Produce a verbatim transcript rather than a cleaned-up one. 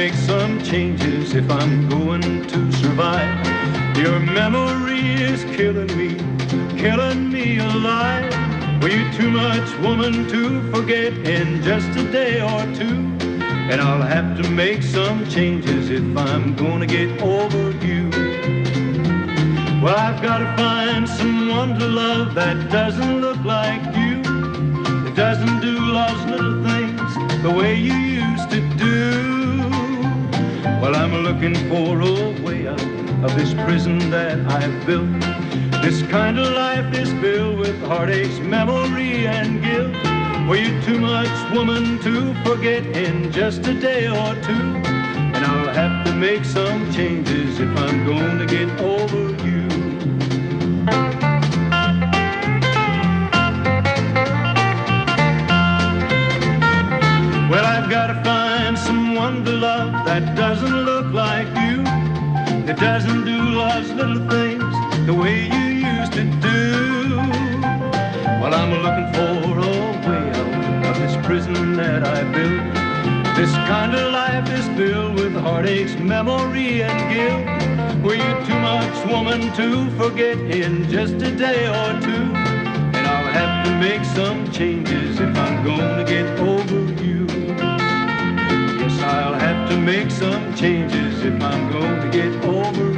make some changes if I'm going to survive. Your memory is killing me, killing me alive. Were you too much woman to forget in just a day or two? And I'll have to make some changes if I'm gonna get over you. Well, I've gotta find someone to love that doesn't look like you, that doesn't do love's little things the way you used to do. Well, I'm looking for a way out of this prison that I've built. This kind of life is filled with heartaches, memory, and guilt. Were you too much woman to forget in just a day or two? And I'll have to make some changes if I'm going to get over you. Well, I've got to find someone to love that doesn't look like you, that doesn't do love's little things the way you used to do. Well, I'm looking for a way out of this prison that I built. This kind of life is filled with heartaches, memory, and guilt. Were you too much woman to forget in just a day or two? And I'll have to make some changes if I'm gonna get over you. Yes, I'll have to make some changes if I'm gonna get over you.